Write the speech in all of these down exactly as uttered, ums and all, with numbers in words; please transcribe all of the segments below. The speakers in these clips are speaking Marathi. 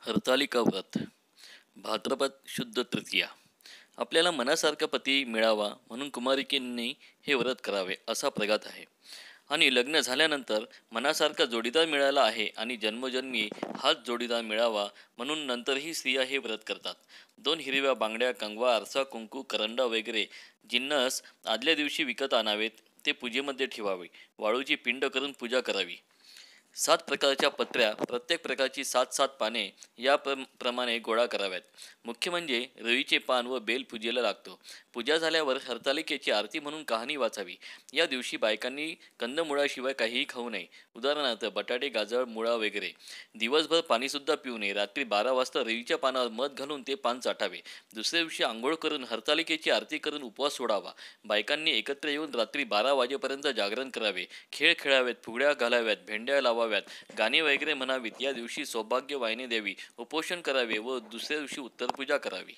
हरतालिका व्रत भाद्रपद शुद्ध तृतीया. आपल्याला मनासारखा पती मिळावा म्हणून कुमारिकेंनी हे व्रत करावे असा प्रघात आहे. आणि लग्न झाल्यानंतर मनासारखा जोडीदार मिळाला आहे आणि जन्मोजन्मी हाच जोडीदार मिळावा म्हणून नंतरही स्त्रिया हे व्रत करतात. दोन हिरव्या बांगड्या, कंगवा, आरसा, कुंकू, करंडा वगैरे जिन्नस आदल्या दिवशी विकत आणावेत. ते पूजेमध्ये ठेवावे. वाळूची पिंड करून पूजा करावी. सात प्रकारच्या पत्र्या, प्रत्येक प्रकारची सात सात पाने या प्र प्रमाणे गोळा कराव्यात. मुख्य म्हणजे रुईचे पान व बेल पूजेला लागतो. पूजा झाल्यावर हरतालिकेची आरती म्हणून कहाणी वाचावी. या दिवशी बायकांनी कंदमुळाशिवाय काहीही खाऊ नये. उदाहरणार्थ बटाटे, गाजर, मुळा वगैरे. दिवसभर पाणीसुद्धा पिऊ नये. रात्री बारा वाजता रुईच्या पानावर मध घालून ते पान चाटावे. दुसऱ्या दिवशी आंघोळ करून हरतालिकेची आरती करून उपवास सोडावा. बायकांनी एकत्र येऊन रात्री बारा वाजेपर्यंत जागरण करावे. खेळ खेळावेत, फुगड्या घालाव्यात, भेंड्या लावाव्यात, गाणी वगैरे म्हणावीत. या दिवशी सौभाग्य वाहिनी द्यावी, उपोषण करावे व दुसऱ्या दिवशी उत्तरपूजा करावी.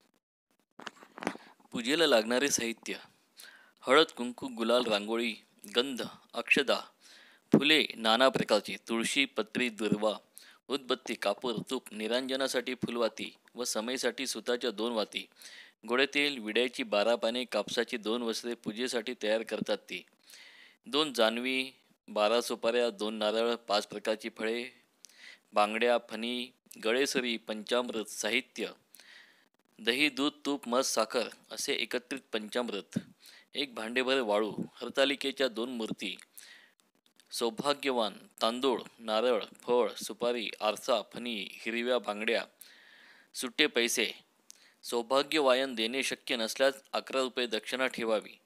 पूजेला लागणारे साहित्य: हळद, कुंकू, गुलाल, रांगोळी, गंध, अक्षदा, फुले नाना प्रकारची, तुळशी, पत्री, दुर्वा, उदबत्ती, कापूर, तूप, निरांजनासाठी फुलवाती व समईसाठी सुताच्या दोन वाती, गोडे तेल, विड्याची बारा पाने, कापसाची दोन वस्त्रे पूजेसाठी तयार करतात ती, दोन जानवी, बारा सुपाऱ्या, दोन नारळ, पाच प्रकारची फळे, बांगड्या, फणी, गळेसरी, पंचामृत, साहित्य: दही, दूध, तूप, मध, साखर असे एकत्रित पंचामृत, एक भांडेभर वाळू, हरतालिकेच्या दोन मूर्ती, सौभाग्यवान, तांदूळ, नारळ, फळ, सुपारी, आरसा, फणी, हिरव्या बांगड्या, सुट्टे पैसे. सौभाग्यवायन देणे शक्य नसल्यास अकरा रुपये दक्षिणा ठेवावी.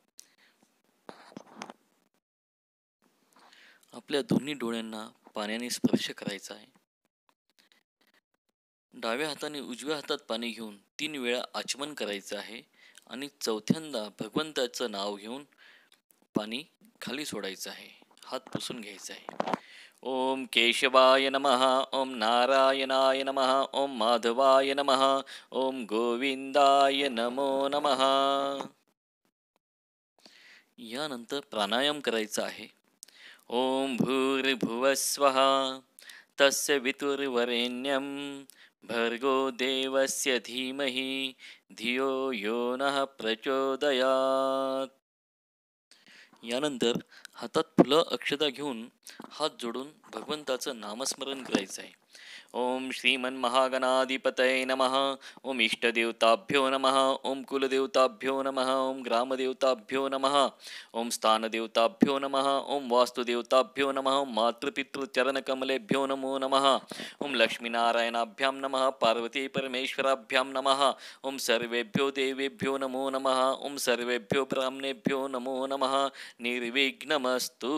आपल्या दोन्ही डोळ्यांना पाण्याने स्पर्श करायचा आहे. डाव्या हाताने उजव्या हातात पाणी घेऊन तीन वेळा आचमन करायचं आहे आणि चौथ्यांदा भगवंताचं नाव घेऊन पाणी खाली सोडायचं आहे. हात पुसून घ्यायचा आहे. ओम केशवाय नमः, ओम नारायणाय नमः, ओम माधवाय नमः, ओम गोविंदाय नमो नमः. यानंतर प्राणायाम करायचा आहे. ओम भूर्भुवस्वः तस्य वितुर्वरेण्यं भर्गो देवस्य धीमहि धियो यो नः प्रचोदयात्. यानंतर हातात फुलं अक्षता घेऊन हात जोडून भगवंताचं नामस्मरण करायचं आहे. ओम श्रीमन्महागणाधिपतये नमः, ओम इष्टदेवताभ्यो नमः, ओम कुलदेवताभ्यो नमः, ओम ग्रामदेवताभ्यो नमः, ओम स्थानदेवताभ्यो नमः, ओम वास्तुदेवताभ्यो नमः, ओम मातृपितृचरणकमलेभ्यो नमो नमः, ओम लक्ष्मीनारायणाभ्यां नमः, पार्वती परमेश्वराभ्यां नमः, ओम सर्वेभ्यो देवेभ्यो नमो नमः, ओम सर्वेभ्यो ब्राह्मणेभ्यो नमो नमः. निर्विघ्नमस्तु.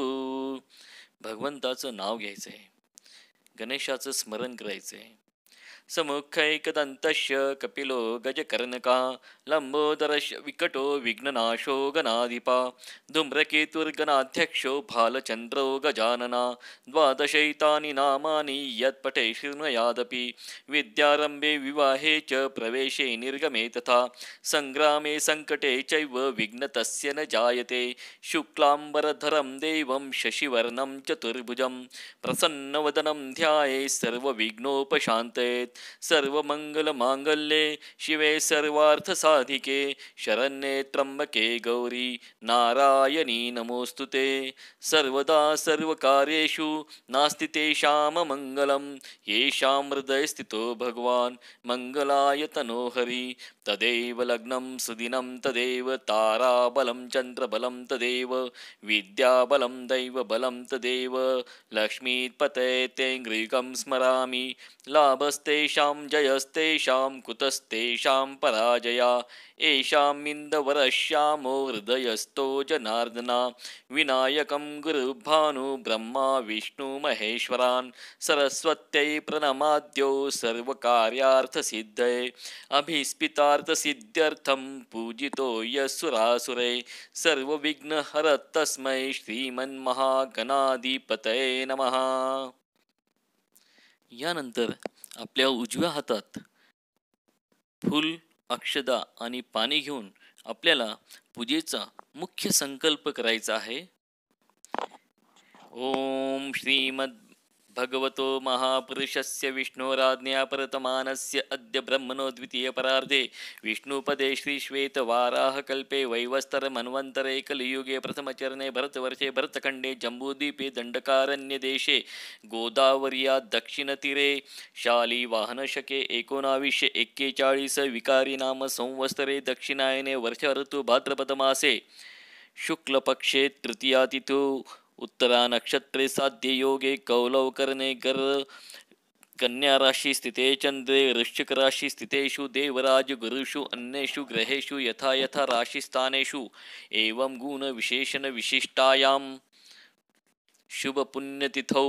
भगवंताचं नाव घ्यायचं आहे. गणेशाचं स्मरण करायचं आहे. समुखैकदन्तस्य कपिलो गजकर्णका लंबोदरस्य विकटो विघ्ननाशो गणाधिपा धूम्रकेतुर्गणाध्यक्षो भालचन्द्रो गजानना द्वादशैतानि नामानि यत्पठे शृणुयादपि विद्यारम्भे विवाहे च प्रवेशे निर्गमे तथा संग्रामे संकटे चैव विघ्नतस्य न जायते शुक्लाम्बरधरं देवं शशिवर्णं चतुर्भुजं प्रसन्नवदनं ध्याये सर्वविघ्नोपशान्तयेत्. सर्वमंगलमांगल्ये शिवे सर्वार्थसाधिके शरण्ये त्र्यंबके गौरी नारायणी नमोस्तुते. सर्वदा सर्वकार्येषु नास्ति तेषां मंगलं येषां हृदये स्थितो भगवान् मंगलाय तनोहरि. तदेव लग्नं सुदिनं तदेव ताराबलं चन्द्रबलं तदेव विद्याबलं दैवबलं तदेव लक्ष्मीपतये तेऽङ्घ्रिकं स्मरामि. लाभस्तेषां जयस्तेषां कुतस्तेषां पराजया. येषामिन्दवरश्यामो हृदयस्थो जनार्दना. विनायकं गुरुभानु ब्रह्मा विष्णु महेश्वरान् सरस्वत्यै प्रणमाद्यो सर्वकार्यार्थसिद्धये. अभीष्टितार्थसिद्ध्यर्थं पूजितो यस्सुरासुरै. सर्वविघ्नहरस्तस्मै श्रीमन्महागणाधिपतये नमः. यानंतर आपल्या उजव्या हातात फूल, अक्षदा आणि पाणी घेऊन आपल्याला पूजेचा मुख्य संकल्प करायचा आहे. ओम श्रीमद भगवतो महापुरुषस्य विष्णोराज्ञया परतमानस्य अद्य ब्रह्मणो द्वितीयपरार्धे विष्णुपदे श्रीश्वेतवाराहकल्पे वैवस्तरमन्वन्तरे कलियुगे प्रथमचरणे भरतवर्षे भरतखण्डे जम्बूद्वीपे दण्डकारण्यदेशे गोदावर्या दक्षिणतीरे शालिवाहनशके एकोणावीसशे एक्केचाळीस विकारी नाम संवत्सरे दक्षिणायने वर्ष ऋतू भाद्रपदमासे शुक्लपक्षे तृतीयातिथौ उत्तरा नक्षत्रे साध्य योगे कौलवकर्णे गर कन्या राशि स्थिते चंद्रे वृश्चिक राशि स्थितेषु देवराज गुरुषु अन्येषु ग्रहेषु यथा यथा राशिस्थानेषु एवं गुण विशेषण विशिष्टायां शुभ पुण्यतिथौ.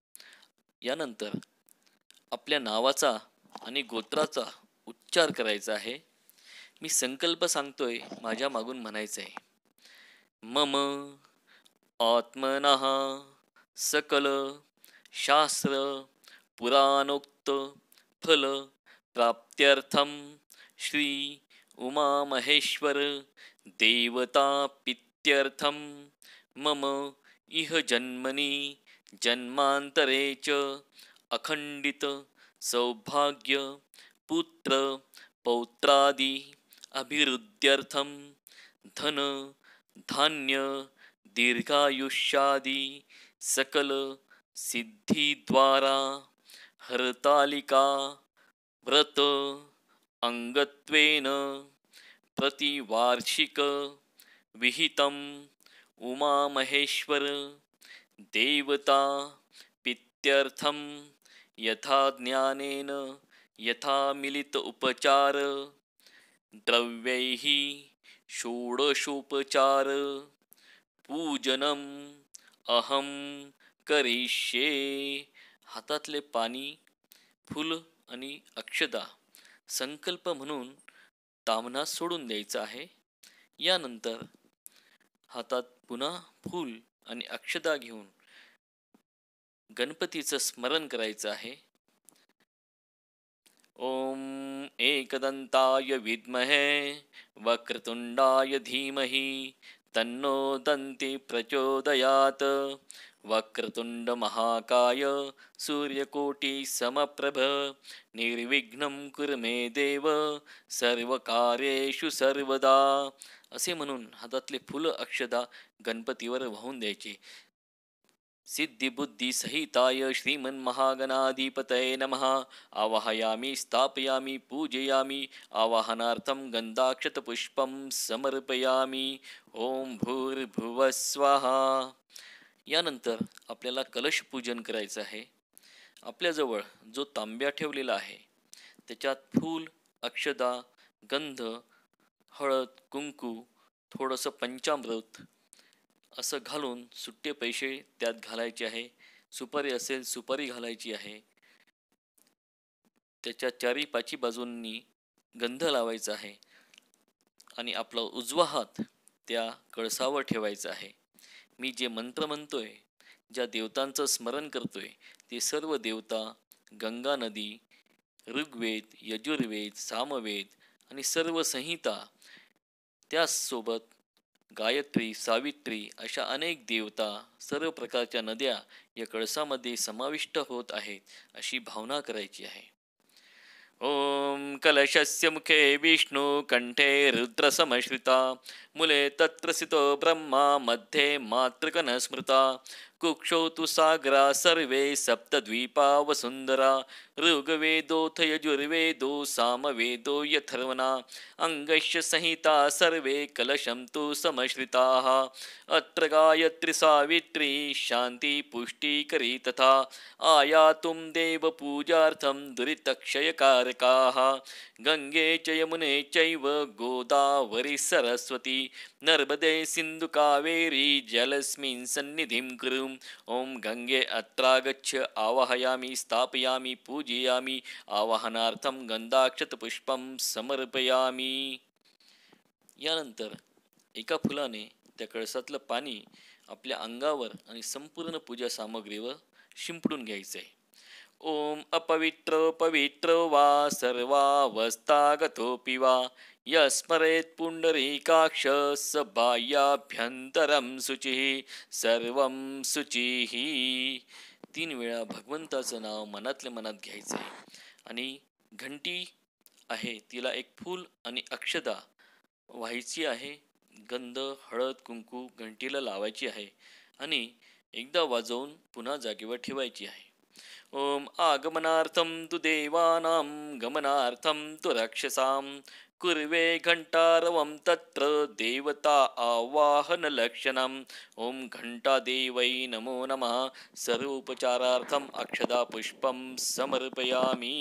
यानंतर आपल्या नावाचा आणि गोत्राचा उच्चार करायचा आहे. मी संकल्प सांगतोय, माझ्या मागून म्हणायचं आहे. मम आत्मनः सकल शास्त्र पुराणोक्त फल प्राप्त्यर्थम श्री उमामहेश्वर देवता पित्यर्थम मम इह जन्मनि जन्मांतरे च अखंडित सौभाग्य पुत्र पौत्रादि अभिवृद्ध्यर्थम धन धान्य दीर्घायुष्यादि सकल सिद्धिद्वारा हरतालिका व्रत अंगत्वेन प्रतिवार्षिक विहितम उमामहेश्वर देवता पित्यर्थम यथा ज्ञानेन यथा मिलित उपचार द्रव्यैः षोडशोपचार पूजनम अहम करिष्ये. हातातले पाणी, फूल आणि अक्षदा संकल्प म्हणून तामनास सोडून द्यायचा आहे. यानंतर हातात पुन्हा फूल आणि अक्षदा घेऊन गणपतीचं स्मरण करायचं आहे. ओम एकदंताय विद्महे वक्रतुंडाय धीमहि तन्नो दन्ति प्रचोदयात्. वक्रतुंड महाकाय सूर्यकोटि समप्रभ निर्विघ्नं कुरु मे देव सर्वकार्येषु सर्वदा. असे म्हणून हातातले फुल अक्षदा गणपतीवर वाहून द्यायचे. सिद्धिबुद्धी सहिताय श्रीमन्महागणाधिपतये नमः. आवाहयामि स्थापयामि पूजयामि. आवाहनार्थं गंधाक्षतपुष्पं समर्पयामि. ओम भूर्भुवः स्वाहा. यानंतर आपल्याला कलश पूजन करायचं आहे. आपल्याजवळ जो तांब्या ठेवलेला आहे त्याच्यात फूल, अक्षदा, गंध, हळद, कुंकू, थोडंसं पंचामृत असं घालून सुट्टे पैसे त्यात घालायचे आहे. सुपारी असेल सुपारी घालायची आहे. त्याच्या चारी पाची बाजूंनी गंध लावायचा आहे आणि आपला उजवा हात त्या कळसावर ठेवायचा आहे. मी जे मंत्र म्हणतोय, ज्या देवतांचं स्मरण करतोय, ते सर्व देवता गंगा नदी, ऋग्वेद, यजुर्वेद, सामवेद आणि सर्व संहिता, त्याचसोबत गायत्री, सावित्री अशा अनेक देवता, सर्व प्रकारच्या नद्या या कळसामध्ये समाविष्ट होत आहेत अशी भावना करायची आहे. ओम कलशस्य मुखे विष्णु कंठे रुद्रसमश्रिता मूले तत्र स्थितो ब्रह्मा मध्ये मातृगण स्मृता कुक्षौ तु सागरा सर्वे सप्तद्वीपा वसुंधरा ऋग्वेदोऽथ यजुर्वेदो सामवेदो यथर्वणा अंगश्च संहिता सर्वे कलशं तु समश्रिताः अत्र गायत्री सावित्री शांति पुष्टिकरी तथा आयातुं देवपूजार्थं दुरितक्षयकारकाः गंगे च यमुने चैव गोदावरी सरस्वती नर्मदे सिंधु कावेरी जलस्मिन् सन्निधिं कुरु. ओम गंगे अत्रागच्छ आवाहयामि स्थापयामि पूजयामि आवाहनार्थं गंधाक्षतपुष्पं समर्पयामि. यानंतर एका फुलाने त्या कळसातलं पाणी आपल्या अंगावर आणि संपूर्ण पूजा सामग्रीवर शिंपडून घ्यायचे. ओम अपवित्र पवित्र वा सर्वावस्थागतोऽपि वा यस्मरेत् पुंडरीकाक्ष स बाह्याभ्यन्तरं शुचिः सर्वं शुचिः. तीन वेळा भगवंताचं नाव मनातल्या मनात घ्यायचं आहे. आणि घंटी आहे तिला एक फूल आणि अक्षता व्हायची आहे. गंध, हळद, कुंकू घंटीला लावायची आहे आणि एकदा वाजवून पुन्हा जागेवर ठेवायची आहे. ओम आगमनार्थं तु देवानां गमनार्थं तु राक्षसां कुर्वे घंटारवं तत्र देवता आवाहनलक्षणम्. ओम घंटादेवै नमो नमः. सर्वोपचारार्थम अक्षदा पुष्पं समर्पयामी.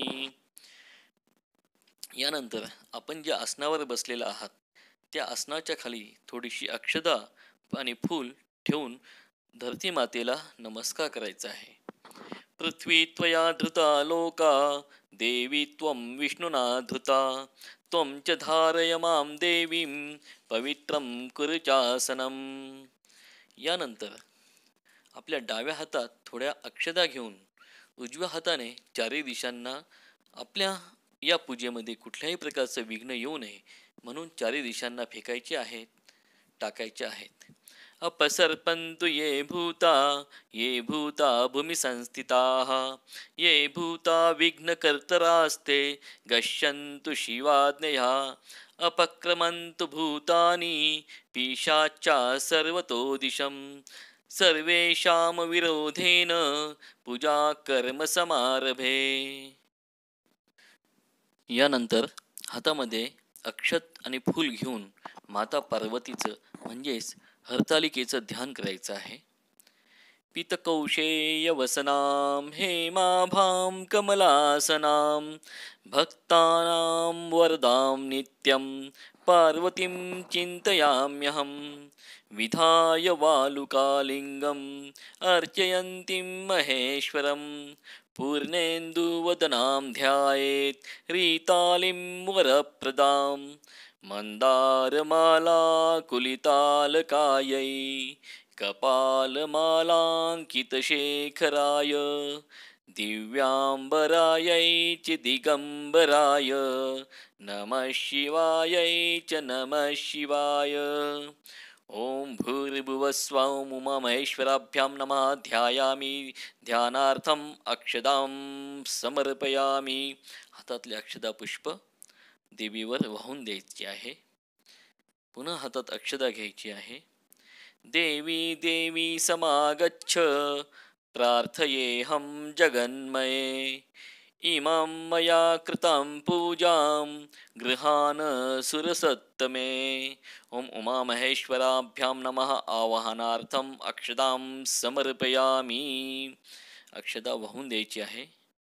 यानंतर आपण ज्या आसनावर बसलेला आहात त्या आसनाच्या खाली थोडीशी अक्षदा आणि फूल ठेवून धरती मातेला नमस्कार करायचा आहे. पृथ्वी त्वया धृता लोका देवी त्वं विष्णुना धृता त्वं च धारय मां देवीं पवित्रं कुरु चासनम्. यानंतर आपल्या डाव्या हातात थोड्या अक्षदा घेऊन उजव्या हाताने चारही दिशांना आपल्या या पूजेमध्ये कुठल्याही प्रकारचं विघ्न येऊ नये म्हणून चारही दिशांना फेकायचे आहेत, टाकायचे आहेत. अपसर्पन्तु ये भूता ये भूता भूमि संस्थिताः ये भूता विघ्नकर्तरास्ते गच्छन्तु शिवाज्ञया अपक्रमन्तु भूतानि पिशाच्चा सर्वतो दिशं सर्वेषां विरोधेन पूजा कर्म समारभे. यानंतर हातामध्ये अक्षत आणि फूल घेऊन माता पार्वतीचं म्हणजेच हरतालिकेचं ध्यान करायचं आहे. पितकौशेयवसनां हेमाभां कमलासनां भक्तानां वरदां नित्यं पार्वतीं चिन्तयाम्यहं. विधाय वालुकालिङ्गम् अर्चयन्तीं महेश्वरं पूर्णेन्दुवदनां ध्यायेत् ह्रीतालिं वरप्रदां. मन्दारमालाकुलितालकायै कपालमालाङ्कितशेखराय दिव्याम्बरायै च दिगम्बराय नमः शिवायै च नमः शिवाय. ओम भूर्भुवस्वं उमामहेश्वराभ्यां नमः. ध्यायामि ध्यानार्थम अक्षदां समर्पयामि. हातातले अक्षदा पुष्प देवीवर वाहून द्यायची आहे. पुन्हा हातात अक्षदा घ्यायची आहे. देवी देवी समागच्छ प्रार्थयेऽहं जगन्मये इमां मया कृतां पूजां गृहाण सुरसत्तमे. ओम उमामहेश्वराभ्यां नमः. आवाहनार्थम अक्षदां समर्पयामि. अक्षदा वाहून द्यायची आहे.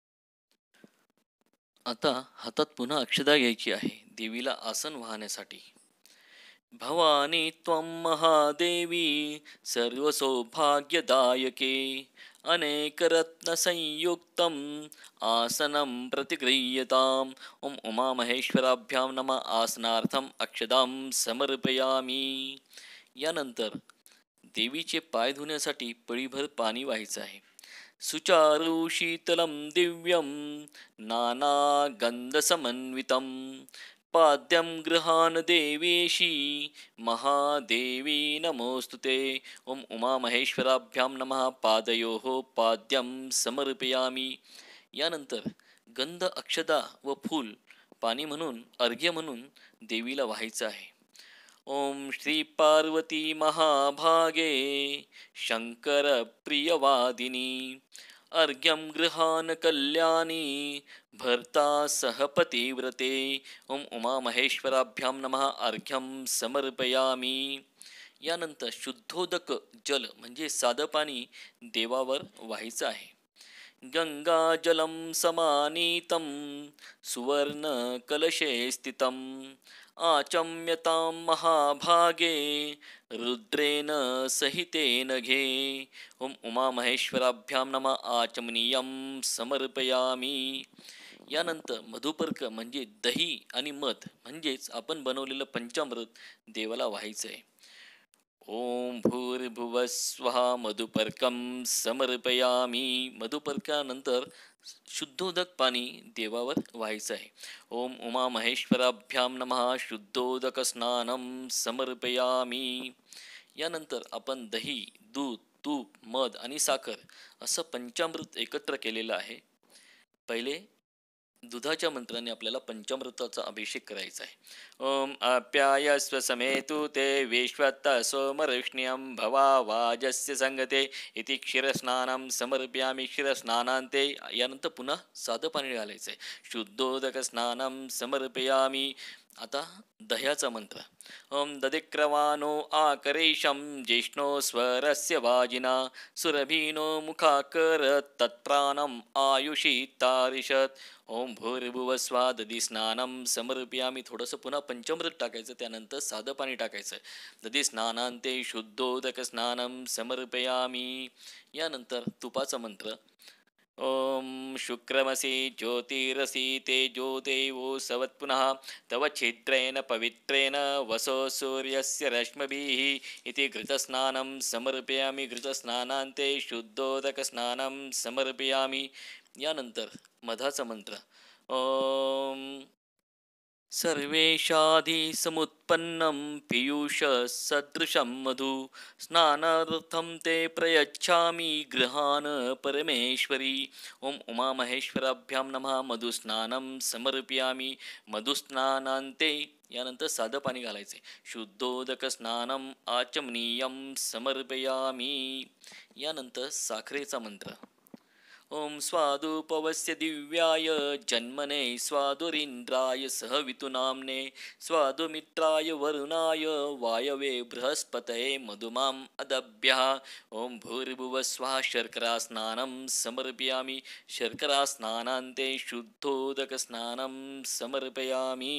आता हातात पुन्हा अक्षदा घ्यायची आहे देवीला आसन वाहण्यासाठी. भवानी त्वं महादेवी सर्वसौभाग्यदायके अनेकरत्नसंयुक्तं आसनं प्रतिगृह्यताम्. ओम उमामहेश्वराभ्यां नमः. आसनार्थम अक्षदां समर्पयामि. यानंतर देवीचे पाय धुण्यासाठी पळीभर पाणी व्हायचं आहे. सुचारु शीतलं दिव्यं नानागन्धसमन्वितं पाद्यं गृहाण देवेशी महादेवी नमोस्तुते. ओम उमामहेश्वराभ्यां नमः. पादयोः पाद्यं समर्पयामि. यानंतर गंध, अक्षदा व फूल पाणी म्हणून अर्घ्य म्हणून देवीला व्हायचं आहे. ओम श्री पार्वती महाभागे शंकर प्रियवादिनी अर्घ्यं गृहाण कल्याणी भर्ता सहपतिव्रते. ओम उमामहेश्वराभ्यां नमः. अर्घ्यं समर्पयामि. यानंतर शुद्धोदक जल म्हणजे साधं पाणी देवावर व्हायचं आहे. गंगाजलं समानीतं सुवर्णकलशे स्थितम् आचम्यतां महाभागे रुद्रेण सहितेन घे. ओम उमामहेश्वराभ्यां नमः. आचमनीयं समर्पयामि. यानंतर मधुपर्क म्हणजे दही आणि मध म्हणजेच आपण बनवलेलं पंचामृत देवाला व्हायचं आहे. ओम भूर्भुवस्वः. मधुपर्कं समर्पयामि. मधुपर्कानंतर शुद्धोदक पाणी देवावर व्हायचं आहे. ओम उमामहेश्वराभ्यां नमः. शुद्धोदक स्नानं समर्पयामि. यानंतर आपण दही, दूध, तूप, मध आणि साखर असं पंचामृत एकत्र केलेलं आहे. पहिले दुधाच्या मंत्राने आपल्याला पंचामृताचा अभिषेक करायचा आहे. ओम आप्यायस्व समेतु ते विश्वत्त सोमऋष्ण्यं भवा वाजस्य संगते इति क्षीरस्नानं समर्पयामि क्षीरस्नानान्ते. यानंतर पुन्हा साधं पाणी घालायचं आहे. शुद्धोदक स्नानं समर्पयामि. आता दह्याचा मंत्र. ओम दधिक्रवानो आकरेशं जिष्णो स्वरस्य वाजिना सुरभीनो मुखाकर तत्प्राणम आयुषी तारिषत. ओम भूर्भुवस्वा दधी स्नानं समर्पयामि. थोडंसं पुन्हा पंचामृत टाकायचं, त्यानंतर साधं पाणी टाकायचं. दधी स्नानांते शुद्धोदक स्नानं समर्पयामि. यानंतर तुपाचा मंत्र. ओम शुक्रमसि ज्योतिरसि तेजो देवो सवत्पुनः तव छिद्रेण पवित्रेण वसो सूर्यस्य रश्मिभिः इति घृतस्नानं समर्पयामि घृतस्नानान्ते शुद्धोदकस्नानं समर्पयामि. यानंतर मधाचा मंत्र. ओम सर्वेषाधि समुत्पन्नं पीयूष सदृशं मधु स्नानार्थं ते प्रयच्छामि गृहान परमेश्वरी. ओम उमामहेश्वराभ्यां नमः मधुस्नानं समर्पयामि मधुस्नानान्ते. यानंतर साधं पाणी घालायचे. शुद्धोदक स्नानं आचमनीयं समर्पयामि. यानंतर साखरेचा मंत्र. ओम स्वादुपवस्य दिव्याय जन्मने स्वादुरीन्द्राय सहवितुनाम्ने स्वादुमित्राय वरुणाय वायवे बृहस्पतये मधुमाम् अदभ्यः. ओम भूर्भुवस्वः शर्करास्नानं समर्पयामि शर्करास्नानान्ते शुद्धोदकस्नानं समर्पयामि.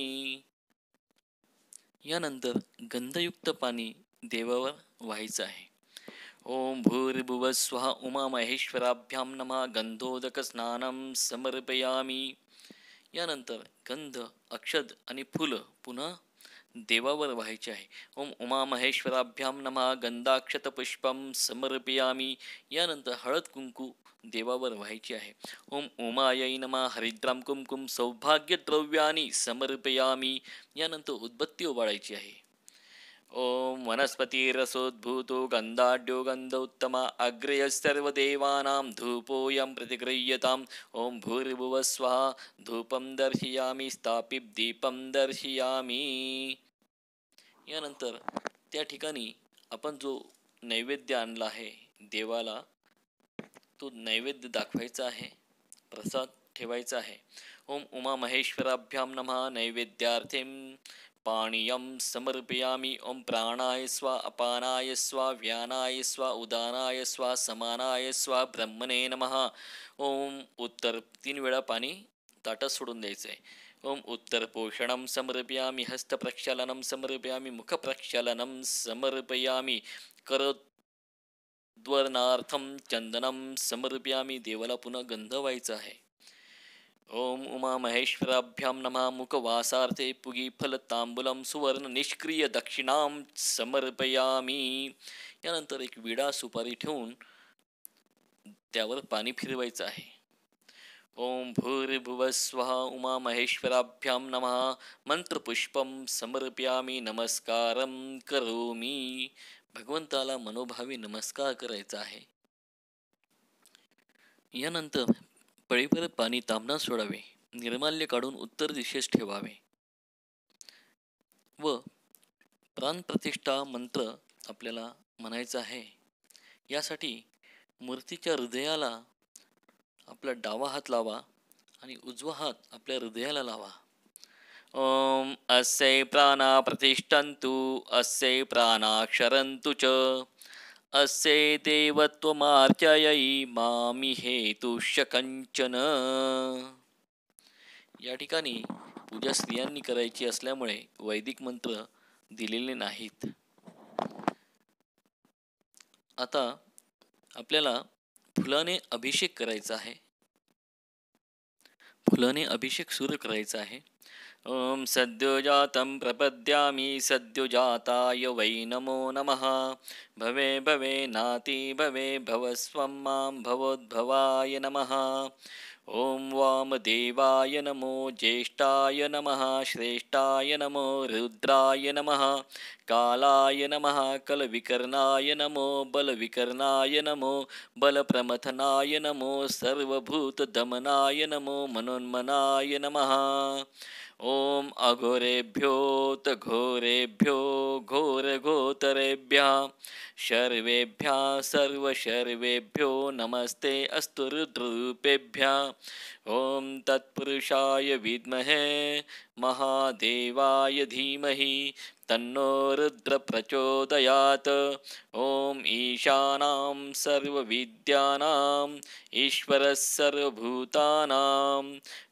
यानंतर गंधयुक्त पाणी देवावर व्हायचं आहे. ओम भूर्भुवस्वः उमामहेश्वराभ्यां नमः गंधोदकस्नानं समर्पयामि. यानंतर गंध, अक्षद आणि फुलं पुन्हा देवावर व्हायचे आहे. ओम उमामहेश्वराभ्यां नमः गंधाक्षतपुष्पं समर्पयामि. यानंतर हळद कुंकू देवावर व्हायची आहे. ओम उमायै नमः हरिद्रां कुंकुम सौभाग्यद्रव्यानि समर्पयामि. यानंतर उदबत्ती ओवाळायची आहे. ओम वनस्पतिरसोद्भूतो गंधाढ्यो गंधोत्तमा अग्र्यस्सर्वदेवानां धूपोऽयं प्रतिगृह्यताम्. ओम भूर्भुवस्वः धूपं दर्शयामि स्थापित दीपं दर्शयामि. यानंतर त्या ठिकाणी आपण जो नैवेद्य आणला आहे देवाला, तो नैवेद्य दाखवायचा आहे, प्रसाद ठेवायचा आहे. ओम उमामहेश्वराभ्यां नमः नैवेद्यार्थीं पाणीयं समर्पयामि. ओम प्राणाय स्वा अपानाय स्वा व्यानाय स्वा उदानाय स्वा समानाय स्वा ब्रह्मणे नमः. ओम उत्तर तीन वेळा पाणी ताटात सोडून द्यायचं आहे. ओम उत्तर पोषणं समर्पयामि हस्तप्रक्षालनं समर्पयामि मुखप्रक्षालनं समर्पयामि करद्वर्णार्थं चंदनं समर्पयामि. देवाला पुन्हा गंध व्हायचा आहे. ओम उमामहेश्वराभ्यां नमः मुखवासार्थे पुगीफलतांबूलं सुवर्ण निष्क्रिय दक्षिणां समर्पयामि. यानंतर एक विडा सुपारी ठेवून त्यावर पाणी फिरवायचं आहे. ओम भूर्भुवस्वः उमामहेश्वराभ्यां नमः मंत्रपुष्पं समर्पयामि नमस्कारं करोमि. भगवंताला मनोभावी नमस्कार करायचा आहे. यानंतर पळीभर पाणी तांबणात सोडावे, निर्माल्य काढून उत्तर दिशेस ठेवावे व प्राणप्रतिष्ठा मंत्र आपल्याला म्हणायचा आहे. यासाठी मूर्तीच्या हृदयाला आपला डावा हात लावा आणि उजवा हात आपल्या हृदयाला लावा. ओम अस्य प्राणा प्रतिष्ठन्तु अस्य प्राणाक्षरन्तु च अस्य देवत्वमार्चयै मामि हेतुश्च कंचन. या ठिकाणी पूजा स्त्रियांनी करायची असल्यामुळे वैदिक मंत्र दिलेले नाहीत. आता आपल्याला फुलाने अभिषेक करायचा आहे. फुलाने अभिषेक सुरू करायचा आहे. ओम सद्योजातं प्रपद्यामि सद्योजाताय वै नमो नमः. भवे भवे नाति भवे भवस्वं मां भवोद्भवाय नमः. ॐ वामदेवाय नमो ज्येष्ठाय नमः श्रेष्ठाय नमो रुद्राय नमः कालाय नमः कलविकर्णाय नमो बलविकर्णाय नमो बलप्रमथनाय नमो सर्वभूतदमनाय नमो मनोन्मनाय नमः ॐ अघोरेभ्योऽत घोरेभ्यो घोरघोतरेभ्यः शर्वेभ्यः सर्वशर्वेभ्यो नमस्ते अस्तु रुद्ररूपेभ्यः ॐ तत्पुरुषाय विद्महे महादेवाय धीमहि तन्नो रुद्र प्रचोदयात् ॐ ईशानां सर्वविद्यानाम् ईश्वरः सर्वभूतानां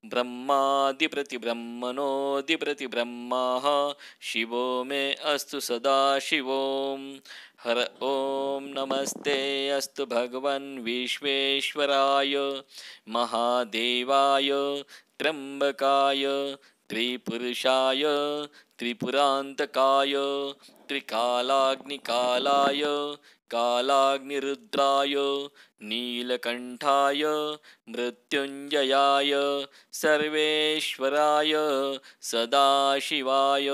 ब्रह्मादिप्रतिब्रह्मणोऽधिप्रतिब्रह्मः शिवो मे अस्तु सदा शिवों हर ॐ नमस्ते अस्तु भगवन् विश्वेश्वराय महादेवाय त्र्यम्बकाय त्रिपुरुषाय त्रिपुरान्तकाय त्रिकालाग्निकालाय कालाग्निरुद्राय नीलकण्ठाय मृत्युञ्जयाय सर्वेश्वराय सदाशिवाय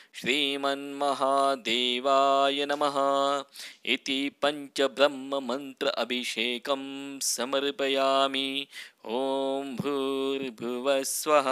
श्रीमन्महादेवाय नमः इति पञ्चब्रह्ममन्त्र अभिषेकं समर्पयामि ॐ भूर्भुवः स्वः.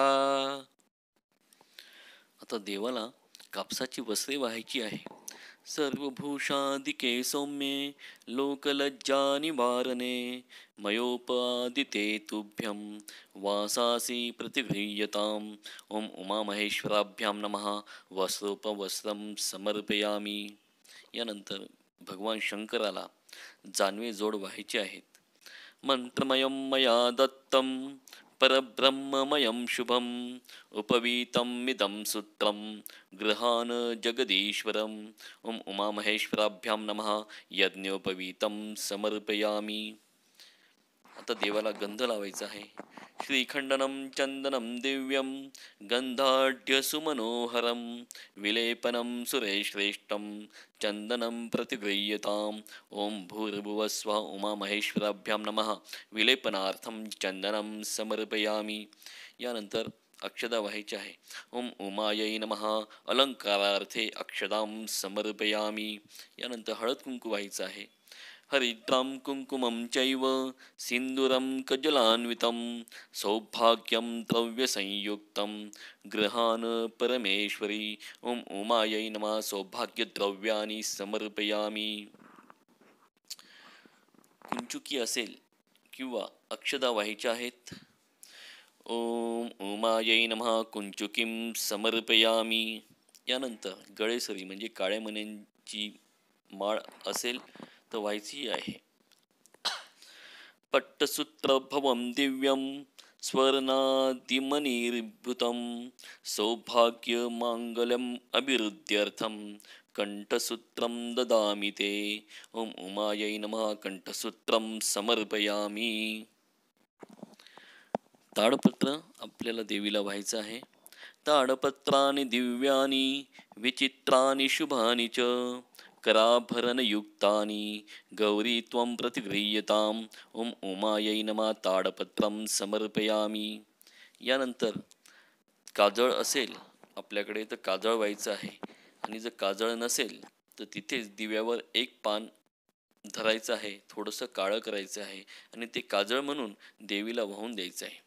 आता देवाला कापसाची वस्त्रे वाहायची आहे. सर्वभूषादिके सौम्ये लोकलज्जानिवारणे मयोपादिते तुभ्यं वासासि प्रतिगृह्यताम्. ओम उमामहेश्वराभ्यां नमः. वस्त्रोपवस्त्रं समर्पयामी. यानंतर भगवान शंकराला जानवे जोड व्हायचे आहेत. मंत्रमयं मया दत्तं परब्रह्ममयं शुभम् उपवीतमिदं सूत्रं गृहान जगदीश्वरम्. ओम उमामहेश्वराभ्यां नमः. यज्ञोपवीतं समर्पयामी. आता देवाला गंध लावायचा आहे. श्रीखंडनं चंदनं दिव्यं गंधाढ्यसुमनोहरं विलेपनं सुरेश्रेष्ठं चंदनं प्रतिगृह्यताम्. ओम भूर्भुवः स्वः. उमामहेश्वराभ्यां नमः. विलेपनार्थं चंदनं समर्पयामी. यानंतर अक्षदा व्हायची आहे. ओम उमायै नमः. अलंकारार्थे अक्षदां समर्पयामी. यानंतर हळद कुंकू व्हायचं आहे. हरिद्रां कुंकुमं चैव सिन्दूरं कजलान्वितं सौभाग्यं द्रव्यसंयुक्तं गृहान परमेश्वरी. ओम उमायै नमः. सौभाग्यद्रव्यानि समर्पयामी. कुंचुकी असेल किंवा अक्षदा व्हायच्या आहेत. ओम उमायै नमः. कुंचुकीं समर्पयामी. यानंतर गळेसरी म्हणजे काळ्या मण्यांची माळ असेल तर व्हायची आहे. पट्टसूत्रभवं दिव्यं स्वर्णादिमणिर्भृतं सौभाग्यमाङ्गल्यम् अभिवृद्ध्यर्थं कंठसूत्रं ददामि ते. ओम उमायै नमः. कंठसूत्रं समर्पयामी. ताडपत्र आपल्याला देवीला व्हायचं आहे. ताडपत्राणि दिव्यानि विचित्राणि शुभानि च कराभरणयुक्तानि गौरी त्वं प्रतिगृह्यताम्. ओम उमायै नमः. ताडपत्रं समर्पयामी. यानंतर काजळ असेल आपल्याकडे तर काजळ व्हायचं आहे. आणि जर काजळ नसेल तर तिथेच दिव्यावर एक पान धरायचं आहे. थोडंसं काळं करायचं आहे आणि ते काजळ म्हणून देवीला वाहून द्यायचं आहे.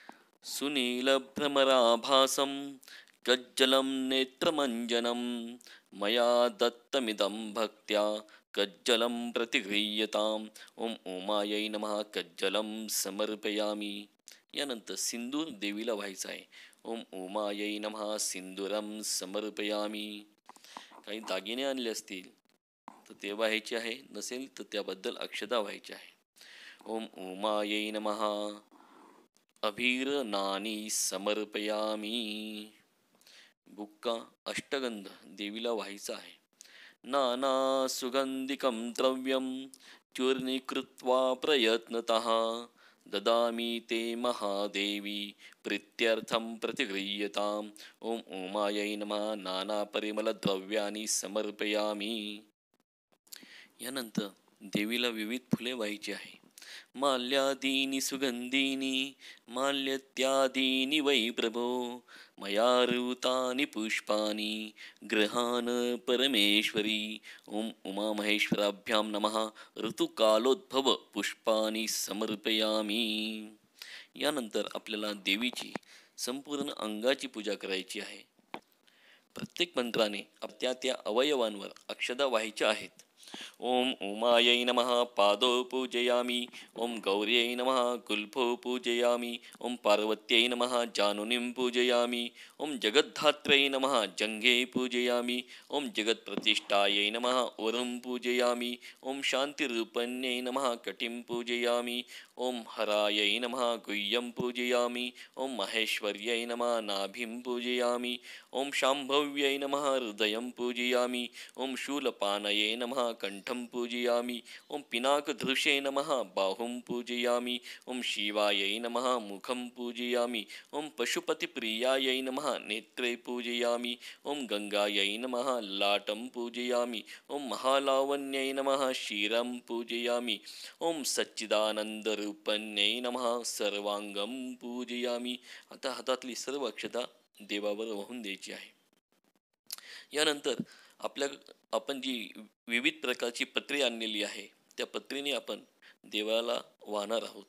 सुनीलभ्रमराभासं कज्जलं नेत्रमञ्जनं मया दत्तमिदं भक्त्या कज्जलं प्रतिगृह्यताम्. ओम उमायै नमः. कज्जलं समर्पयामी. यानंतर सिंदूर देवीला व्हायचं आहे. ओम उमायै नमः. सिंदूरं समर्पयामी. काही दागिने आणले असतील तर ते व्हायचे आहे. नसेल तर त्याबद्दल अक्षदा व्हायची आहे. ओम उमायै नमः. अभिरनानी समर्पयामी. बुक्का अष्टगंध देवीला व्हायचा आहे. नाना सुगंधिकं द्रव्यं चूर्णीकृत्वा प्रयत्नतः ददामि ते महादेवी प्रीत्यर्थं प्रतिगृह्यताम्. ओम उमायै नमः. नाना परिमलद्रव्यानि समर्पयामी. यानंतर देवीला विविध फुले व्हायची आहे. माल्यादीनि सुगन्धीनि माल्यत्यादीनि वै प्रभो मयारूतानि पुष्पाणि गृहान् परमेश्वरी. ओम उमामहेश्वराभ्यां नमः. ऋतुकालोद्भव पुष्पाणि समर्पयामी. यानंतर आपल्याला देवीची संपूर्ण अंगाची पूजा करायची आहे. प्रत्येक मंत्राने त्या त्या अवयवांवर अक्षदा व्हायच्या आहेत. ओम उमायै नमः पादौ पूजयामि. ओम गौर्यै नमः कुल्फौ पूजयामि. ओम पार्वत्यै नमः जानुनीं पूजयामि. ओम जगद्धात्र्यै नमः जङ्घे पूजयामि. ओम जगत्प्रतिष्ठायै नमः उरुं पूजयामि. ओम शान्तिरूपण्यै नमः कटिं पूजयामि. ओम हरायै नमः गुह्यं पूजयामि. ओम महेश्वर्यै नमः नाभिं पूजयामि. ओम शाम्भव्यै नमः हृदयं पूजयामि. ओम शूलपानये नमः कंठं पूजयामि. ओम पिनाकधृषे नमः बाहुं पूजयामि. ओम शिवायै नमः मुखं पूजयामि. ओम पशुपतिप्रियायै नमः नेत्रे पूजयामि. ओम गंगायै नमः लाटं पूजयामि. ओम महालावण्यै नमः शिरं पूजयामि. ओम सच्चिदानंदरूपण्यै नमः सर्वांगं पूजयामी. आता हातातली सर्व अक्षता देवावर वाहून द्यायची आहे. यानंतर आपल्या आपण जी विविध प्रकारची पत्रे आणलेली आहे त्या पत्रीने आपण देवाला वाहणार आहोत.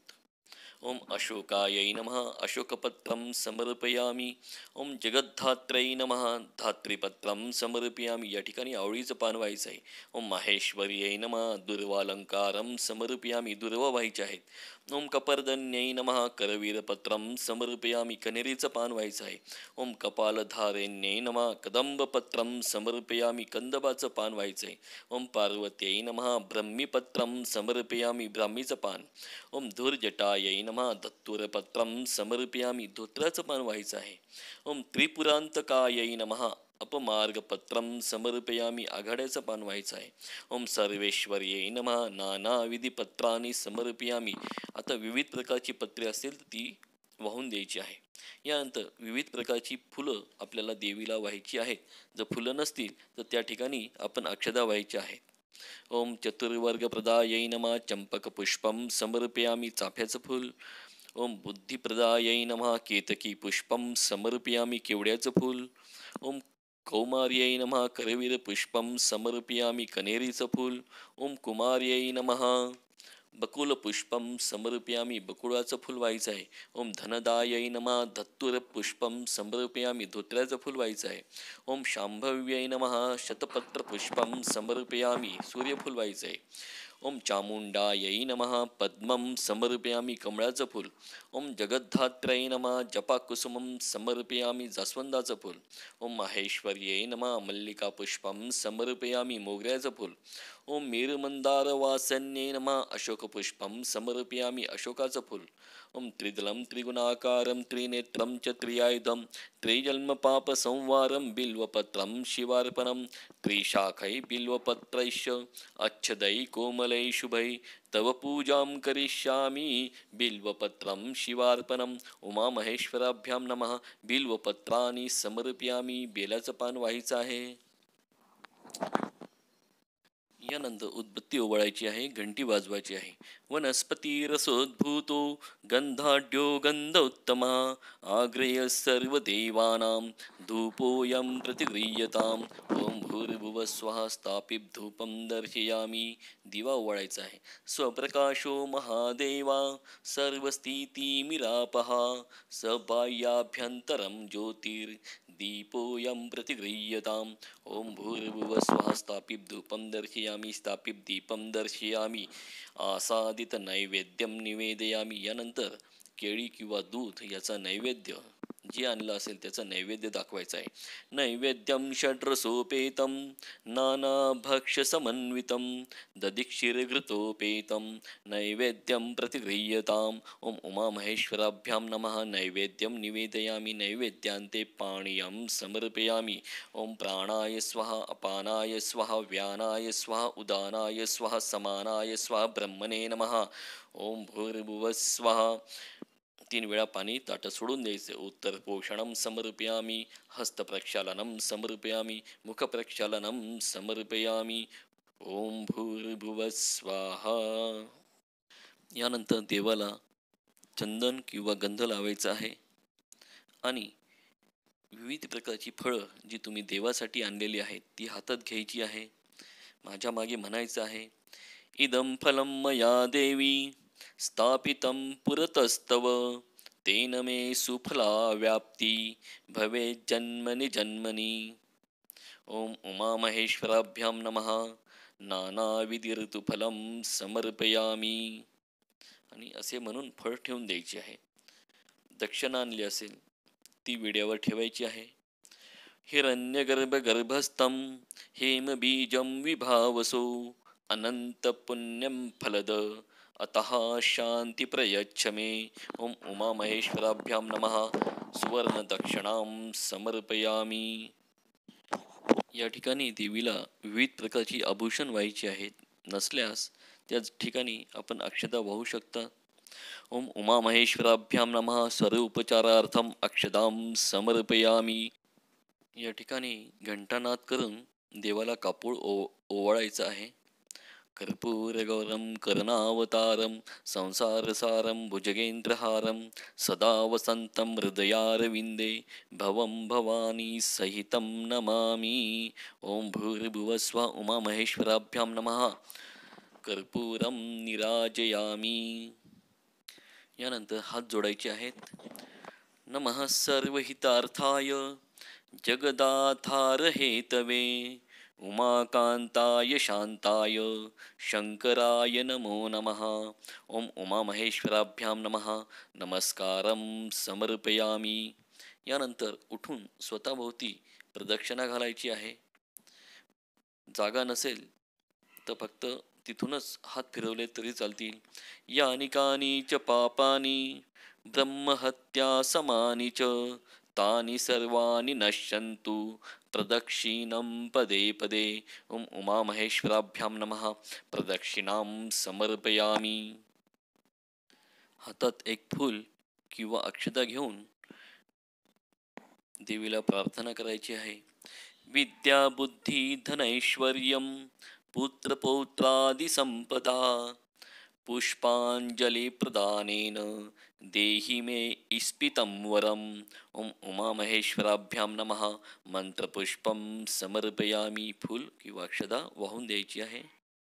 ओम अशोकायै नमः अशोकपत्रं समर्पयामी. ओम जगद्धात्र्यै नमः धात्रीपत्रं समर्पयामी. या ठिकाणी आवळीचं पान व्हायचं आहे. ओम माहेश्वर्यै नमः दुर्वालंकारं समर्पयामी. दुर्वा व्हायचे आहेत. ओम कपर्दन्यै नमः करवीरपत्रं समर्पयामी. कनेरीचं पान व्हायचं आहे. ओम कपालधारेण्यै नमः कदंबपत्रं समर्पयामी. कंदबाचं पान व्हायचं आहे. ओम पार्वत्यै नमः ब्रह्मीपत्रं समर्पयामी. ब्राह्मीचं पान. ओम धूर्जटायै नमः धत्तूरपत्रं समर्पयामी. धोत्राचं पान व्हायचं आहे. ओम त्रिपुरांतकायै नमः अपमार्गपत्रं समर्पयामी. आघाड्याचं पान व्हायचं आहे. ओम सर्वेश्वर्यै नमः नानाविधी पत्रांनी समर्पयामी. आता विविध प्रकारची पत्रे असतील तर ती वाहून द्यायची आहे. यानंतर विविध प्रकारची फुलं आपल्याला देवीला व्हायची आहेत. जर फुलं नसतील तर त्या ठिकाणी आपण अक्षदा व्हायच्या आहेत. ओम चतुर्वर्गप्रदायै नमः चंपकपुष्पं समर्पयामी. चाफ्याचं फूल. ओम बुद्धिप्रदायै नमः केतकी पुष्पं समर्पयामी. केवड्याचं फूल. ओम कौमार्यै नमः करवीरपुष्पं समर्पयामी. कनेरीचं फूल. ओम कुमार्यै नमः बकुलपुष्पं समर्पयामी. बकुळाचं फूल व्हायचं आहे. ओम धनदायै नमः धत्तूरपुष्पं समर्पयामी. धोत्र्याचं फूल व्हायचं आहे. ओम शांभव्यै नमः शतपत्रपुष्पं समर्पयामी. सूर्यफूल व्हायचं आहे. ओम चामुंडायै नमः पद्मं समर्पयामी. कमळाचं फूल. ओम जगद्धात्र्यै नमः जपाकुसुमं समर्पयामी. जास्वंदाचं फूल. ओम माहेश्वर्यै नमः मल्लिकापुष्पं समर्पयामी. मोगऱ्याचं फूल. ओम मेरुमंदारवासन्यै नमः अशोकपुष्पं समर्पयामी. अशोकाचं फूल. ओम त्रिदलं त्रिगुणाकारं त्रिनेत्रं च त्रियायुधं त्रैजन्मपापसंवारं बिल्वपत्रं शिवार्पणं त्रिशाखै बिल्वपत्रैश्च अच्छदै कोमलै शुभै तव पूजां करिष्यामि. बिल्वपत्रं शिवार्पणम्. उमामहेश्वराभ्यां नमः. बिल्वपत्राणि समर्पयामी. बेलाचं पान व्हायचं आहे. यानंतर उदबत्ती ओवाळायची आहे. घंटी वाजवायची आहे. वनस्पती रसोद्भूतो गंधाढ्यो गंधोत्तमा आग्रेय सर्वदेवानां धूपोऽयं प्रतिगृह्यताम्. ओम भूर्भुवः स्वः स्थापित धूपं दर्शयामी. दिवा ओवाळायचा आहे. स्वप्रकाशो महादेवा सर्वस्थितिमिरापः स बाह्याभ्यन्तरं ज्योतिर् दीपोऽयं प्रतिगृह्यताम्. ओम भूर्भुवः स्वः स्थापित धूपं दर्शयामी. स्थापित दीपं दर्शयामी. आसादित नैवेद्यम निवेदयामी. यानंतर केळी किंवा दूध याचा नैवेद्य जे आणलं असेल त्याचा नैवेद्य दाखवायचा आहे. नैवेद्यम षड्रसोपेतं नानाभक्ष्यसमन्वितं दधिक्षीरघृतोपेतं नैवेद्यं प्रतिगृह्यताम्. ओम उमामहेश्वराभ्यां नमः. नैवेद्यं निवेदयामी. नैवेद्यान्ते पाणीयं समर्पयामी. ओम प्राणाय स्वाहा अपानाय स्वाहा व्यानाय स्वाहा उदानाय स्वाहा समानाय स्वाहा ब्रह्मणे नमः. ओम भूर्भुवः स्वाहा. तीन वेळा पाणी ताट सोडून द्यायचे. उत्तर पोषणम समर्पयामी. हस्तप्रक्षालनम समर्पयामी. मुखप्रक्षालनम समर्पयामी. ओम भूर्भुवः स्वाहा. यानंतर देवाला चंदन किंवा गंध लावायचा आहे आणि विविध प्रकारची फळं जी तुम्ही देवासाठी आणलेली आहेत ती हातात घ्यायची आहे. माझ्या मागे म्हणायचं आहे, इदं फलं मया देवी स्थापितं पुरतस्तव तेन मे सुफला व्याप्ती भवेत् जन्मनि जन्मनि. ओम उमामहेश्वराभ्यां नमः. नानाविध ऋतुफलं समर्पयामी. आणि असे म्हणून फळ ठेवून द्यायचे आहे. दक्षिणा आणली असेल ती विड्यावर ठेवायची आहे. हिरण्यगर्भगर्भस्थं हेमबीजं विभावसो अनंतपुण्यं फलद अतः शांती प्रयच्छ मे. ओम उमामहेश्वराभ्यां नमः. सुवर्णदक्षिणां समर्पयामी. या ठिकाणी देवीला विविध प्रकारची आभूषण व्हायची आहेत. नसल्यास त्याच ठिकाणी आपण अक्षता वाहू शकता. ओम उमामहेश्वराभ्यां नमः. स्वरूपचारार्थम अक्षतां समर्पयामी. या ठिकाणी घंटानाद करून देवाला कापूळ ओ ओवाळायचं आहे. कर्पूरगौरं करुणावतारं संसारसारं भुजगेन्द्रहारं सदा वसन्तं हृदयारविन्दे भवं भवानी सहितं नमामि. ओम भूर्भुवस्व उमामहेश्वराभ्यां नमः. कर्पूरं निराजयामी. यानंतर हात जोडायचे आहेत. नमः सर्वहितार्थाय जगदाधार हेतवे उमाकांताय शांताय शंकराय नमो नमः. ओम उमामहेश्वराभ्यां नमः. नमस्कारं समर्पयामी. यानंतर उठून स्वतःभोवती प्रदक्षिणा घालायची आहे. जागा नसेल तर फक्त तिथूनच हात फिरवले तरी चालतील. यानि कानि च पापानि ब्रह्महत्या समानि च तानि सर्वाणि नश्यन्तु प्रदक्षिणं पदे पदे. ओम उमामहेश्वराभ्यां नमः. प्रदक्षिणां समर्पयामी. हातात एक फूल किंवा अक्षता घेऊन देवीला प्रार्थना करायची आहे. विद्या बुद्धी धनैश्वर्यं पुत्रपौत्रादि संपदा पुष्पांजली प्रदानेन देहि मे इस्पितं वरम. ओम उमामहेश्वराभ्यां नमः. मंत्रपुष्पं समर्पयामी. फूल किंवा अक्षता वाहून द्यायची आहे.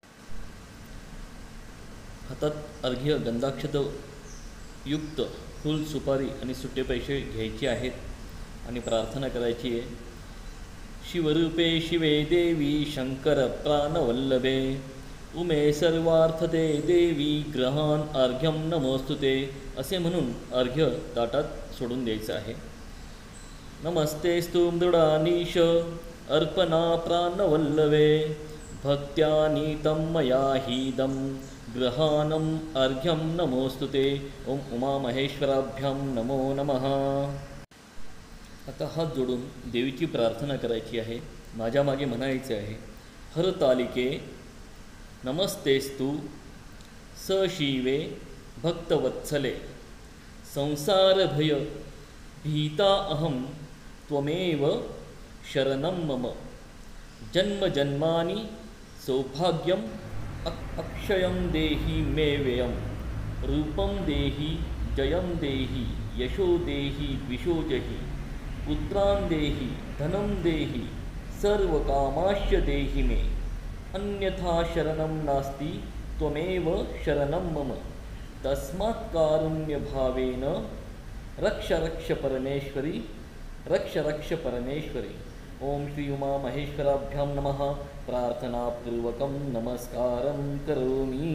हातात अर्घ्य गंधाक्षत युक्त फूल सुपारी आणि सुट्टे पैसे घ्यायचे आहेत आणि प्रार्थना करायची आहे. शिवरूपे शिवे देवी शंकर प्राणवल्लभे उमे सर्वार्थदे देवी ग्रहान अर्घ्यम नमोस्तुते. असे म्हणून अर्घ्य ताटात सोडून द्यायचं आहे. नमस्तेस्तु मृडानीश अर्पणा प्राणवल्लभे भक्त्यानीतं मया हीदं ग्रहाणं अर्घ्यं नमोस्तुते. ओम उमामहेश्वराभ्यां नमो नमः. आता हात जोडून देवीची प्रार्थना करायची आहे. माझ्या मागे म्हणायचे आहे. हरतालिके नमस्तेस्तु सशिवे भक्तवत्सले संसारभय भीता अहम त्वमेव शरणं मम. जन्मजन्मानि सौभाग्यम अक्षयं देहि मे व्ययं रूपं देहि जयं देहि यशो देहि विशोजहि पुत्रान् देहि धनं देहि सर्वकामाश्च देहि मे. अन्यथा शरणं नास्ति त्वमेव शरणं मम. तस्मात् कारुण्यभावेन रक्ष रक्ष परमेश्वरी रक्ष रक्ष परमेश्वरी. ओम श्री उमामहेश्वराभ्यां नमः. प्रार्थनापूर्वकं नमस्कारं करोमि.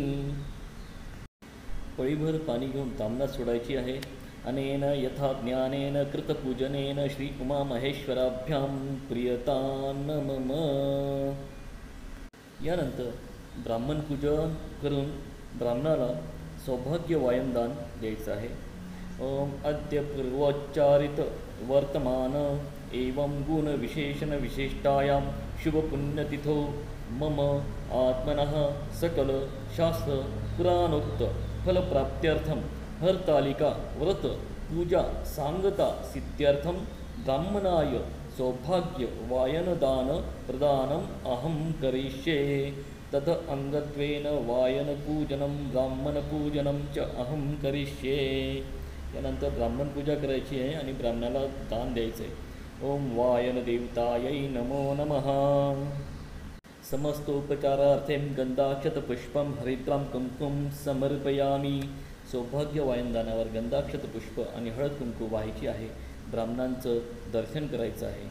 पळीभर पाणी घेऊन तांबणात सोडायची आहे. अनेन यथा ज्ञानेन कृतपूजनेन श्री उमामहेश्वराभ्यां प्रियतां मम. यानंतर ब्राह्मण पूजन करून ब्राह्मणाला सौभाग्य वायनदान द्यायचं आहे. ओम अद्य पूर्वोच्चारित वर्तमान एवं गुण विशेषण विशिष्टायां शुभ पुण्यतिथो मम आत्मनः सकल शास्त्र पुराणोक्त फलप्राप्त्यर्थं हरतालिका व्रत पूजा सांगता सिद्ध्यर्थं ब्राह्मणाय सौभाग्य वायनदान प्रदानम अहम करिष्ये. तथ अंगत्वेन वायनपूजनं ब्राह्मणपूजनं च अहं करिष्ये. त्यानंतर ब्राह्मण पूजा करायची आहे आणि ब्राह्मणाला दान द्यायचं आहे. ओम वायन देवतायै नमो नमः. समस्तोपचारार्थे गंधाक्षत पुष्पम हरिद्राम कुंकुम समर्पयामी. सौभाग्य वायनदानावर गंधाक्षत पुष्प आणि हळद कुंकू व्हायची आहे. ब्राह्मणांचं दर्शन करायचं आहे.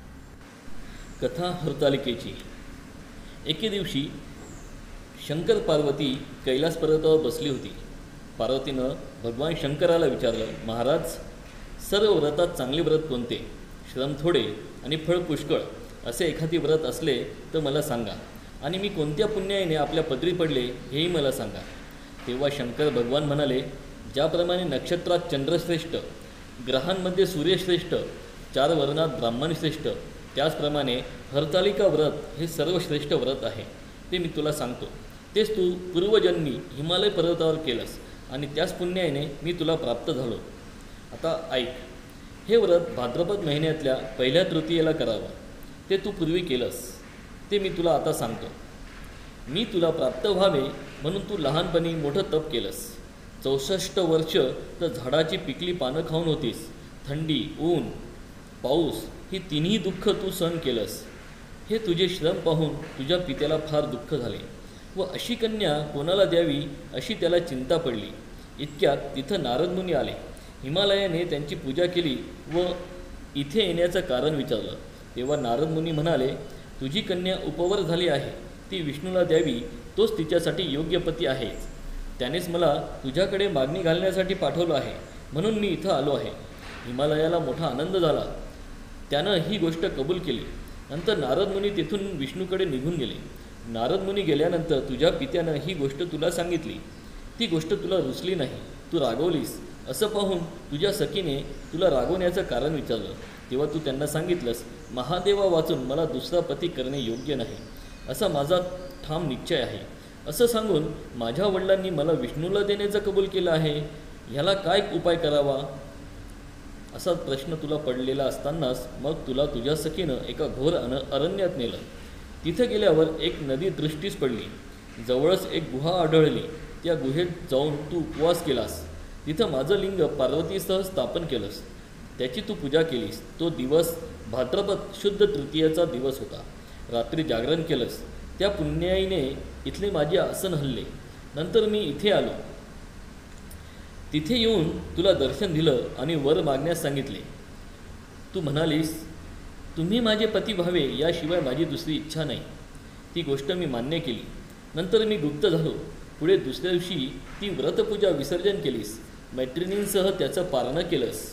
कथा हरतालिकेची. एके दिवशी शंकर पार्वती कैलास पर्वतावर बसली होती. पार्वतीनं भगवान शंकराला विचारलं, महाराज, सर्व व्रतात चांगले व्रत कोणते? श्रम थोडे आणि फळ पुष्कळ असे एखादी व्रत असले तर मला सांगा, आणि मी कोणत्या पुण्याईने आपल्या पदरी पडले हेही मला सांगा. तेव्हा शंकर भगवान म्हणाले, ज्याप्रमाणे नक्षत्रात चंद्रश्रेष्ठ, ग्रहांमध्ये सूर्यश्रेष्ठ, चार वर्णात ब्राह्मणश्रेष्ठ, त्याचप्रमाणे हरतालिका व्रत हे सर्वश्रेष्ठ व्रत आहे. ते मी तुला सांगतो. तेच तू पूर्वजन्मी हिमालय पर्वतावर केलंस आणि त्याच पुण्याईने मी तुला प्राप्त झालो. आता ऐक. हे व्रत भाद्रपद महिन्यातल्या पहिल्या तृतीयेला करावं. ते तू पूर्वी केलंस, ते मी तुला आता सांगतो. मी तुला प्राप्त व्हावे म्हणून तू लहानपणी मोठं तप केलंस. चौसष्ट वर्ष तर झाडाची पिकली पानं खाऊन होतीस. थंडी, ऊन, पाऊस ही तिन्ही दुःख तू सहन केलंस. हे तुझे श्रम पाहून तुझ्या पित्याला फार दुःख झाले व अशी कन्या कोणाला द्यावी अशी त्याला चिंता पडली. इतक्यात तिथं नारद मुनी आले. हिमालयाने त्यांची पूजा केली व इथे येण्याचं कारण विचारलं. तेव्हा नारद मुनी म्हणाले, तुझी कन्या उपवर झाली आहे. ती विष्णूला द्यावी, तोच तिच्यासाठी योग्य पती आहेच. त्यानेच मला तुझ्याकडे मागणी घालण्यासाठी पाठवलं आहे, म्हणून मी इथं आलो आहे. हिमालयाला मोठा आनंद झाला. त्यानं ही गोष्ट कबूल केली. नंतर नारद मुनी तिथून विष्णूकडे निघून गेले. नारद मुनी गेल्यानंतर तुझ्या पित्यानं ही गोष्ट तुला सांगितली. ती गोष्ट तुला रुचली नाही, तू रागवलीस. असं पाहून तुझ्या सखीने तुला रागवण्याचं कारण विचारलं. तेव्हा तू त्यांना सांगितलंस, महादेवा वाचून मला दुसरा पती करणे योग्य नाही, असा माझा ठाम निश्चय आहे. असं सांगून माझ्या वडिलांनी मला विष्णूला देण्याचं कबूल केलं आहे. ह्याला काय उपाय करावा असा प्रश्न तुला पडलेला असतानाच मग तुला तुझ्या सखीनं एका घोर अन अरण्यात नेलं. तिथं गेल्यावर एक नदी दृष्टीस पडली. जवळच एक गुहा आढळली. त्या गुहेत जाऊन तू उपवास केलास. तिथं माझं लिंग पार्वतीसह स्थापन केलंस. त्याची तू पूजा केलीस. तो दिवस भाद्रपद शुद्ध तृतीयेचा दिवस होता. रात्री जागरण केलंस. त्या पुण्याईने इथले माझे आसन हल्ले. नंतर मी इथे आलो. तिथे येऊन तुला दर्शन दिलं आणि वर मागण्यास सांगितले. तू म्हणालीस, तुम्ही माझे पती व्हावे याशिवाय माझी दुसरी इच्छा नाही. ती गोष्ट मी मान्य केली. नंतर मी गुप्त झालो. पुढे दुसऱ्या दिवशी ती व्रतपूजा विसर्जन केलीस. मैत्रिणींसह त्याचं पारणं केलंस.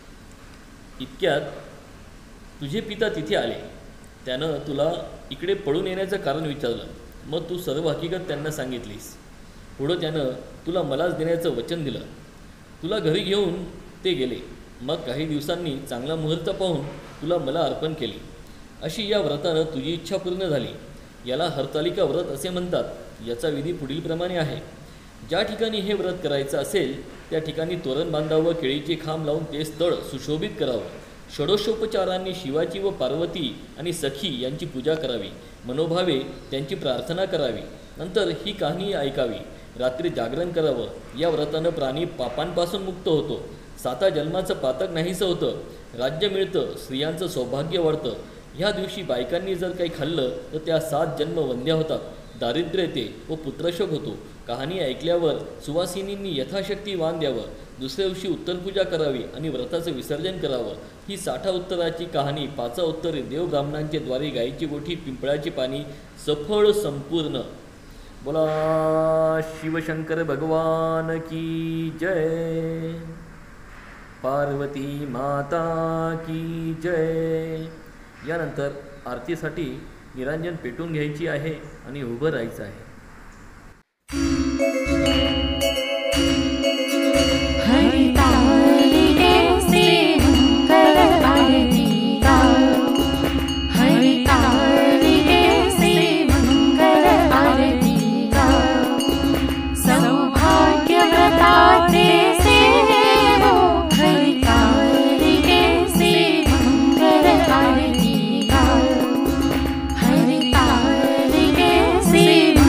इतक्यात तुझे पिता तिथे आले. त्यानं तुला इकडे पळून येण्याचं कारण विचारलं. मग तू सर्व हकीकत त्यांना सांगितलीस. पुढं त्यानं तुला मलाच देण्याचं वचन दिलं. तुला घरी घेऊन ते गेले. मग काही दिवसांनी चांगला मुहूर्त पाहून तुला मला अर्पण केली. अशी या व्रतानं तुझी इच्छा पूर्ण झाली. याला हरतालिका व्रत असे म्हणतात. याचा विधी पुढीलप्रमाणे आहे. ज्या ठिकाणी हे व्रत करायचं असेल त्या ठिकाणी तोरण बांधावं, केळीचे खांब लावून ते स्थळ सुशोभित करावं. षोडशोपचारांनी शिवाची व पार्वती आणि सखी यांची पूजा करावी. मनोभावे त्यांची प्रार्थना करावी. नंतर ही कहाणी ऐकावी. रात्री जागरण करावं. या व्रतानं प्राणी पापांपासून मुक्त होतो. साता जन्माचं पातक नाहीसं होतं. राज्य मिळतं. स्त्रियांचं सौभाग्य वाढतं. ह्या दिवशी बायकांनी जर काही खाल्लं तर त्या सात जन्म वंद्या होतात. दारिद्र्य येते व पुत्रशोक होतो. कहाणी ऐकल्यावर सुवासिनींनी यथाशक्ती वाण द्यावं. दुसऱ्या दिवशी उत्तरपूजा करावी आणि व्रताचं विसर्जन करावं. ही साठा उत्तराची कहाणी पाचा उत्तरे देव ब्राह्मणांच्या द्वारे गायीची गोठी, पिंपळाची पाणी सफळ संपूर्ण. बोला शिवशंकर भगवान की जय. पार्वती माता की जय. यानंतर आरतीसाठी निरांजन पेटून घ्यायची आहे आणि उभं राहायचं आहे. See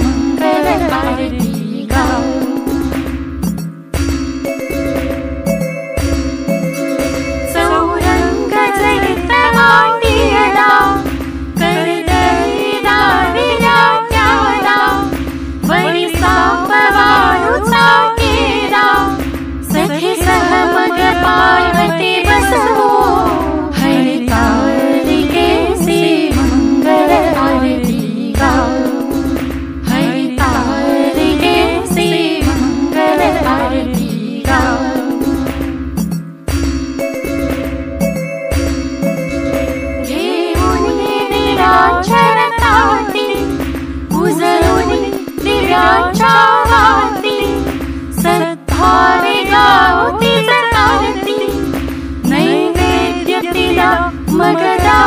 मगदा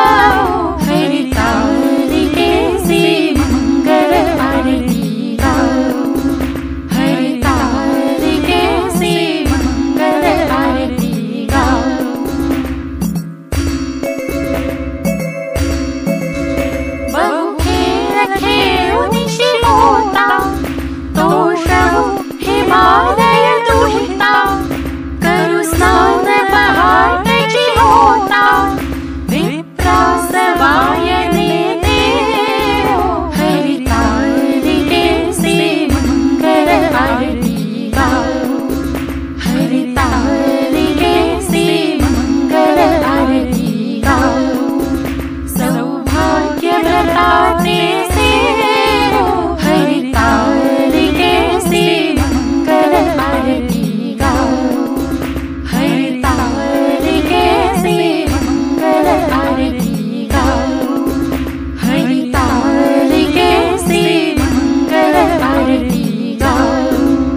हरितालिके से मंगल आरती गाओ, हरितालिके से मंगल आरती गाओ। बहु खेळ खेळू निशी होता, तोषवू हिमालय दुहिता, करू स्नान पहाटेची होता, विप्रास वायने देव, हरितालिके से मंगल आरती गाओ, हरितालिके से मंगल आरती गाओ। सौभाग्य व्रताचे सेवो, हरितालिके से मंगल आरती गाओ, हरितालिके से मंगल आरती गाओ, हरितालिके से मंगल आरती गाओ।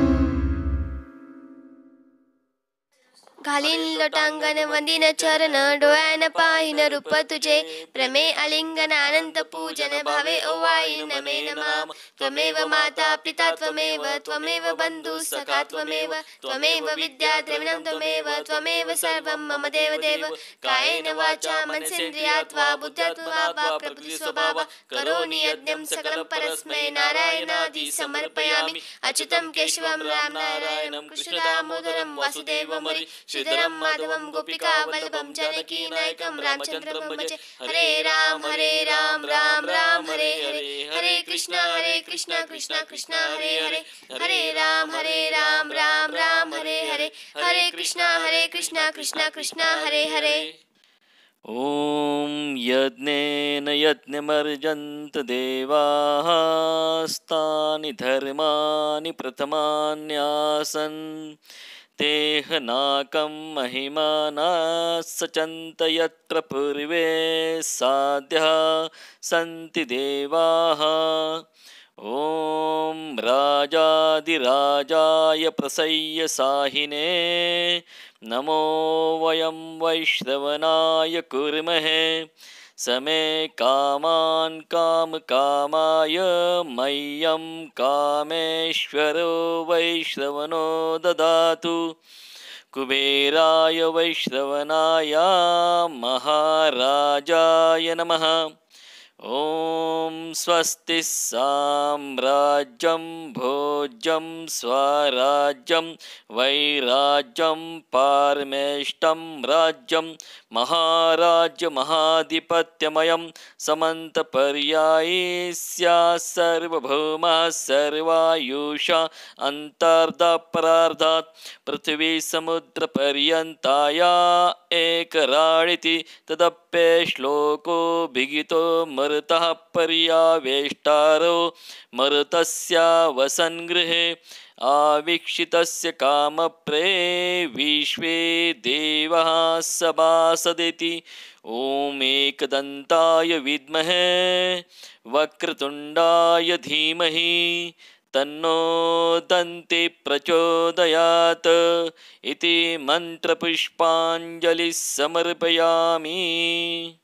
घालीन लोटांगण वंदिन चरण, डोळ्यान पाहिन रूप तुझे, प्रमे आलिंगन अनंत पूजन, भावे ओवाळीन नमे नमाम। त्वमेव माता पिता त्वमेव, त्वमेव बंधु सखा त्वमेव, त्वमेव विद्या द्रविणं त्वमेव, त्वमेव सर्वं मम देव देव। कायेन वाचा मनसेन्द्रियात्वा बुद्ध्यात्वा वा प्रकृति स्वभावा, करोमि यज्ञं सकलं परस्मै नारायणादि समर्पयामि। अच्युतं केशवं राम नारायणं कृष्ण दामोदरं वासुदेवं हरि, श्रीधरं माधवं गोपिका वल्लभं जानकी नायकं रामचन्द्रं भजे। हरे राम हरे राम राम राम हरे हरे, हरे कृष्ण हरे कृष्ण कृष्ण कृष्ण हरे हरे, हरे राम हरे राम राम राम हरे हरे, हरे कृष्ण हरे कृष्ण कृष्ण कृष्ण हरे हरे। ॐ यज्ञेन यज्ञमर्जन्त देवाः, स्तानि धर्माणि प्रथमान्यासन्, तेहनाकं महिमाना सचन्त यत्र पूर्वे साध्यः सन्ति देवाः। ॐ राजाधिराजाय प्रसय्य साहिने, नमो वयं वैश्रवणाय कुर्महे। समे कामान् कामकामाय, मह्यं कामेश्वरो वैश्रवणो ददातु। कुबेराय वैश्रवणाय महाराजाय नमः। ॐ स्वस्ति साम्राज्यं भोज्यं स्वराज्यं वैराज्यं पारमेष्टं राज्यं, महाराज्य महाधिपत्यमयं समन्तपर्यायी स्यात् सर्वभौमः सर्वायुषा अन्तर्धापरार्धात्। पृथिवी समुद्रपर्यन्ताया एकराळिति, तदप्ये श्लोको भिगितो मरुतः पर्यावेष्टारो मरुतस्य वसन्गृहे। आवीक्षितस्य कामप्रे विश्वे देवः सभासदिति। ॐ एकदन्ताय विद्महे वक्रतुण्डाय धीमहि, तन्नो दन्ति प्रचोदयात्। इति मन्त्रपुष्पाञ्जलिः समर्पयामि।